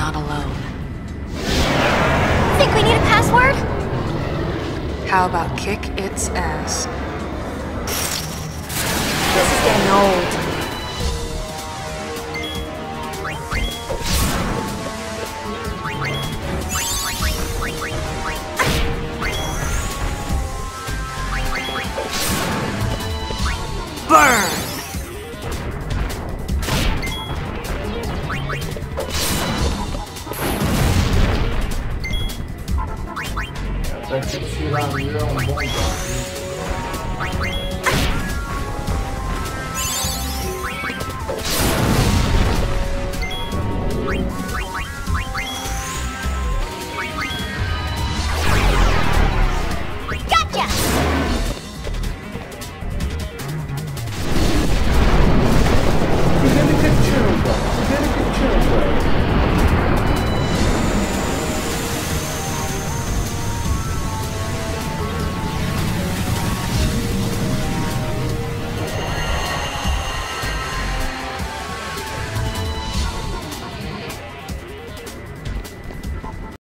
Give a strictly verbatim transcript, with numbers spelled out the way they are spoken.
not alone. Think we need a password? How about kick its ass? This is getting old. Burn! Até que tirar ali é um bom dado.